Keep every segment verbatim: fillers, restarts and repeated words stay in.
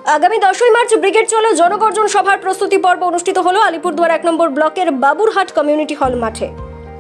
আগামী দশই March brigade চলো জনগর্জন সভার প্রস্তুতি পর্ব অনুষ্ঠিত হলো আলিপুরদুয়ার এক নম্বর ব্লকের বাবুরহাট কমিউনিটি হল মাঠে।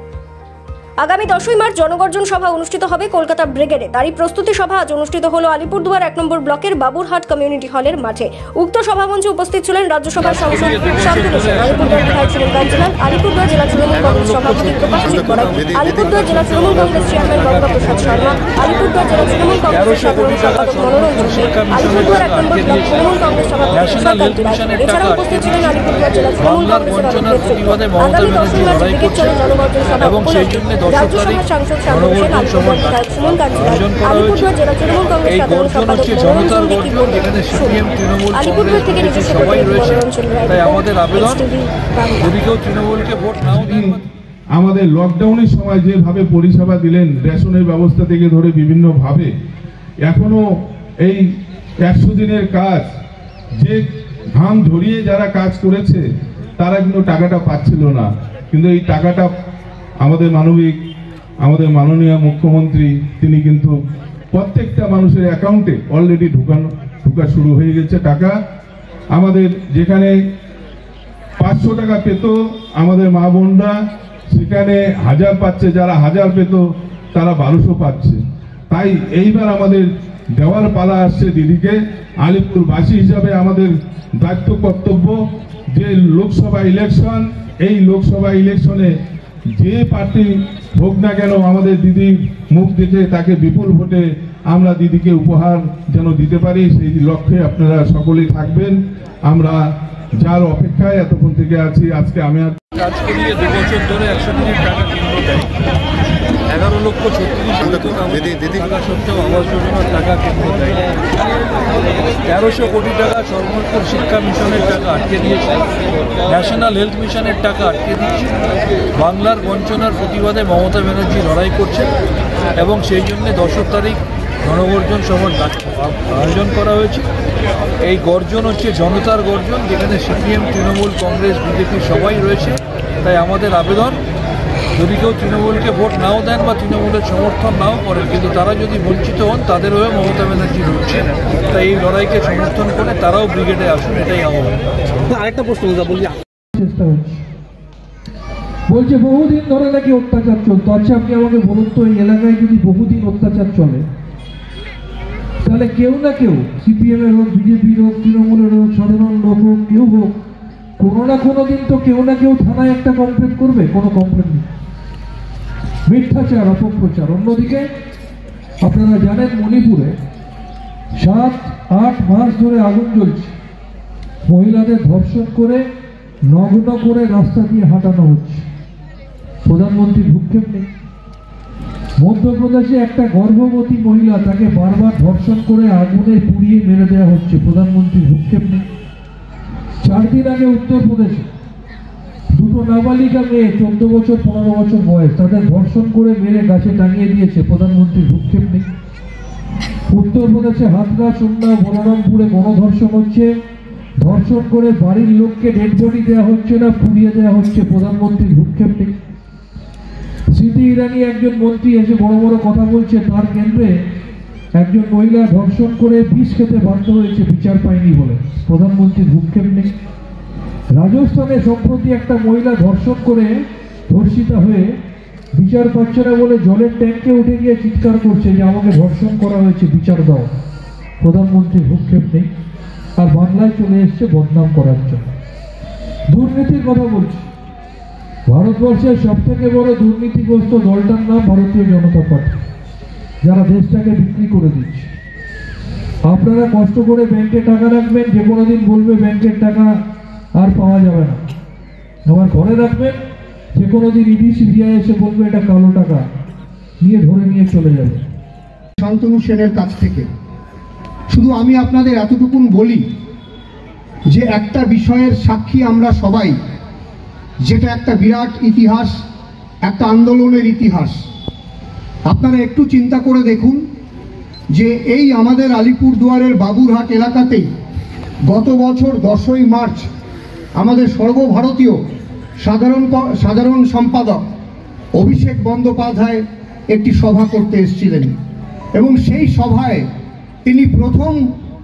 আগামী দশই মার্চ জনগর্জন সভা অনুষ্ঠিত হবে কলকাতা ব্রিগেডে। তারই প্রস্তুতি সভা আজ অনুষ্ঠিত হলো আলিপুরদুয়ার এক নম্বর ব্লকের বাবুরহাট কমিউনিটি হলের মাঠে। উক্ত সভামঞ্চে উপস্থিত ছিলেন রাজ্যসভার সাংসদ শান্তনু সেন, আলিপুরদুয়ার বিধায়ক সুনীল কাঞ্জিলাল, আলিপুরদুয়ার জেলা তৃণমূল কংগ্রেস সভাপতি প্রকাশ চিত্তরায়, আলিপুরদুয়ার জেলা তৃণমূল কংগ্রেস চেয়ারম্যান গঙ্গা প্রসাদ শর্মা, আলিপুরদুয়ার জেলা তৃণমূল কংগ্রেসের সাধারণ সম্পাদক মনোরঞ্জন সেন, আলিপুরদুয়ার এক নম্বর ব্লক তৃণমূল কংগ্রেস সভাপতি সুশান্ত রায়। এছাড়াও উপস্থিত ছিলেন আলিপুরদুয়ার জেলা তৃণমূল কংগ্রেসের নেতৃত্ব। আগামী দশই মার্চ ব্রিগেড চলো জনগর্জন সভা উপলক্ষে রাজ্যসভার সাংসদ শান্তনু সেন, আলিপুরদুয়ার বিধায়ক সুনীল কাঞ্জিলাল, আলিপুরদুয়ার জেলা তৃণমূল কংগ্রেস সাধারণ সম্পাদক মনোরঞ্জন কি বললেন শুনুন। আলিপুরদুয়ার থেকে নিজস্ব প্রতিনিধি মনোরঞ্জন রায়। তাই আমাদের আবেদন, যদি কেউ তৃণমূলকে ভোট নাও দেন, আমাদের লকডাউনের সময় যেভাবে পরিষেবা দিলেন, রেশনের ব্যবস্থা থেকে ধরে বিভিন্নভাবে, এখনো এই একশো দিনের কাজ যে ঘাম ঝরিয়ে যারা কাজ করেছে তারা কিন্তু টাকাটা পাচ্ছিল না। কিন্তু এই টাকাটা আমাদের মানবিক আমাদের মাননীয় মুখ্যমন্ত্রী তিনি কিন্তু প্রত্যেকটা মানুষের অ্যাকাউন্টে অলরেডি ঢুকানো ঢুকা শুরু হয়ে গেছে টাকা। আমাদের যেখানে পাঁচশো টাকা পেত আমাদের মা বোনরা, সেখানে হাজার পাচ্ছে, যারা হাজার পেত তারা বারোশো পাচ্ছে। তাই এইবার আমাদের দেওয়ার পালা আসছে দিদিকে। আলিপুরবাসী হিসাবে আমাদের দায়িত্ব কর্তব্য যে লোকসভা ইলেকশন, এই লোকসভা ইলেকশনে যে পার্টি হোক না কেন আমাদের দিদির মুখ দেখে তাকে বিপুল ভোটে আমরা দিদিকে উপহার যেন দিতে পারি, সেই লক্ষ্যে আপনারা সকলেই থাকবেন। আমরা যার অপেক্ষায় এতক্ষণ থেকে আছি, আজকে আমি আর কাজ করিয়ে দু বছর ধরে একশো দিনের টাকা কেন্দ্র দেয়, এগারো লক্ষ ছত্রিশ টাকা সত্ত্বেও আবাস যোজনার টাকা কেন্দ্র দেয়, তেরোশো কোটি টাকা সর্বত্র শিক্ষা মিশনের টাকা আটকে দিয়েছে, ন্যাশনাল হেলথ মিশনের টাকা আটকে দিয়েছে। বাংলার বঞ্চনার প্রতিবাদে মমতা ব্যানার্জি লড়াই করছে এবং সেই জন্যে দশ তারিখ জনগর্জন সভার আয়োজন করা হয়েছে। এই গর্জন হচ্ছে জনতার গর্জন, যেখানে সিপিএম, তৃণমূল, কংগ্রেস, বিজেপি সবাই রয়েছে। তাই আমাদের আবেদন, যদি কেউ তৃণমূলকে ভোট নাও দেন বা তৃণমূলের সমর্থন নাও করেন, কিন্তু তারা যদি বঞ্চিত হন, তাদের হয়ে মমতা ব্যানার্জি লড়ছে। তাই এই লড়াইকে সমর্থন করে তারাও ব্রিগেডে আসুন, এটাই আহ্বান। আরেকটা প্রশ্ন বলি, চেষ্টা হচ্ছে বলছে বহুদিন ধরে নাকি অত্যাচার চলতো। আচ্ছা আপনি আমাকে বলুন তো, এই এলাকায় যদি বহুদিন অত্যাচার চলে, তাহলে কেউ না কেউ, সিপিএম এর হোক, বিজেপির হোক, তৃণমূলের হোক, সাধারণ লোক হোক, কেউ হোক, কোনো না কোনো দিন তো কেউ না কেউ থানায় একটা কমপ্লেন করবে। কোনো কমপ্লেন নেই, মিথ্যাচার, অপপ্রচার। অন্যদিকে আপনারা জানেন মণিপুরে সাত আট মাস ধরে আগুন জ্বলছে, মহিলাদের ধর্ষণ করে নগ্ন করে রাস্তা দিয়ে হাঁটানো হচ্ছে, প্রধানমন্ত্রীর ভূক্ষেপ নেই। মধ্যপ্রদেশে একটা গর্ভবতী মহিলা, তাকে বারবার ধর্ষণ করে আগুনে পুড়িয়ে মেরে দেওয়া হচ্ছে, প্রধানমন্ত্রীর ভূক্ষেপ নেই। চার দিন আগে উত্তরপ্রদেশে দুটো নাবালিকা মেয়ে, চোদ্দ বছর পনেরো বছর বয়স, তাদের ধর্ষণ করে মেরে গাছে টাঙিয়ে দিয়েছে, প্রধানমন্ত্রীর ভূক্ষেপ নেই। উত্তরপ্রদেশে হাতরা, সুন্না, বলরামপুরে গণধর্ষণ হচ্ছে, ধর্ষণ করে বাড়ির লোককে ডেড বডি দেওয়া হচ্ছে না, পুড়িয়ে দেওয়া হচ্ছে, প্রধানমন্ত্রীর ভূক্ষেপ নেই। স্মৃতি ইরানি একজন মন্ত্রী এসে বড় বড় কথা বলছে, তার কেন্দ্রে একজন মহিলা ধর্ষণ করে বিষ খেতে বাধ্য হয়েছে, বিচার পায়নি বলে, প্রধানমন্ত্রীর ভূক্ষেপ নেই। রাজস্থানে সম্প্রতি একটা মহিলা ধর্ষণ করে ধর্ষিতা হয়ে বিচার পাচ্ছে না বলে জলের ট্যাঙ্কে উঠে গিয়ে চিৎকার করছে যে আমাকে ধর্ষণ করা হয়েছে, বিচার দাও, প্রধানমন্ত্রীর ভূক্ষেপ নেই। আর বাংলায় চলে এসছে বদনাম করার জন্য। দুর্নীতির কথা বলছি, ভারতবর্ষের সব থেকে বড় দুর্নীতিগ্রস্ত দলটার নাম ভারতীয় জনতা পার্টি, যারা দেশটাকে বিক্রি করে দিচ্ছে। আপনারা কষ্ট করে ব্যাংকে টাকা রাখবেন, যে কোনো দিন বলবে ব্যাংকের টাকা আর পাওয়া যাবে না। আবার ঘরে রাখবেন, যে কোনো দিন ইডি সিবিআই এসে বলবে এটা কালো টাকা, নিয়ে ধরে নিয়ে চলে যাবে। শান্তনু সেনের কাছ থেকে শুধু আমি আপনাদের এতটুকুন বলি যে একটা বিষয়ের সাক্ষী আমরা সবাই, যেটা একটা বিরাট ইতিহাস, একটা আন্দোলনের ইতিহাস। আপনারা একটু চিন্তা করে দেখুন যে এই আমাদের আলিপুরদুয়ারের বাবুরহাট এলাকাতেই গত বছর দশই মার্চ আমাদের সর্বভারতীয় সাধারণ সাধারণ সম্পাদক অভিষেক বন্দ্যোপাধ্যায় একটি সভা করতে এসেছিলেন এবং সেই সভায় তিনি প্রথম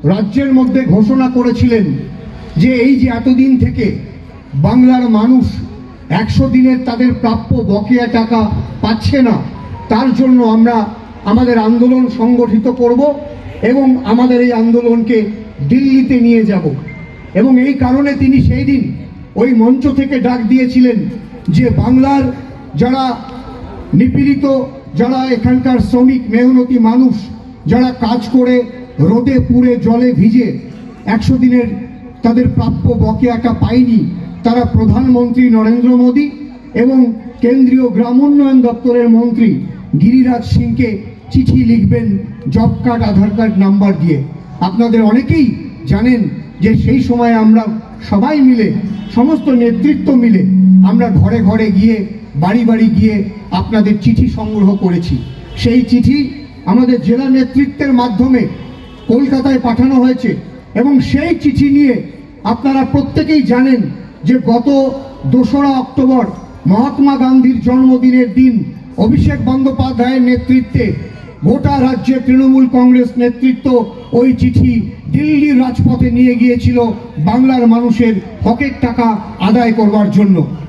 রাজ্যের মধ্যে ঘোষণা করেছিলেন যে এই যে এতদিন থেকে বাংলার মানুষ একশো দিনের তাদের প্রাপ্য বকেয়া টাকা পাচ্ছে না, তার জন্য আমরা আমাদের আন্দোলন সংগঠিত করব এবং আমাদের এই আন্দোলনকে দিল্লিতে নিয়ে যাব। এবং এই কারণে তিনি সেই দিন ওই মঞ্চ থেকে ডাক দিয়েছিলেন যে বাংলার যারা নিপীড়িত, যারা এখানকার শ্রমিক মেহনতি মানুষ, যারা কাজ করে রোদে পুড়ে জলে ভিজে একশো দিনের তাদের প্রাপ্য বকেয়াটা পায়নি, তারা প্রধানমন্ত্রী নরেন্দ্র মোদী এবং কেন্দ্রীয় গ্রামোন্নয়ন দপ্তরের মন্ত্রী গিরিরাজ সিংকে চিঠি লিখবেন job card Aadhaar card number দিয়ে। আপনাদের অনেকেই জানেন যে সেই সময় আমরা সবাই মিলে, সমস্ত নেতৃত্ব মিলে আমরা ঘরে ঘরে গিয়ে, বাড়ি বাড়ি গিয়ে আপনাদের চিঠি সংগ্রহ করেছি। সেই চিঠি আমাদের জেলা নেতৃত্বের মাধ্যমে কলকাতায় পাঠানো হয়েছে এবং সেই চিঠি নিয়ে আপনারা প্রত্যেকেই জানেন যে গত দোসরা অক্টোবর মহাত্মা গান্ধীর জন্মদিনের দিন অভিষেক বন্দ্যোপাধ্যায়ের নেতৃত্বে গোটা রাজ্যে তৃণমূল কংগ্রেস নেতৃত্ব ওই চিঠি দিল্লির রাজপথে নিয়ে গিয়েছিল বাংলার মানুষের হকের টাকা আদায় করবার জন্য।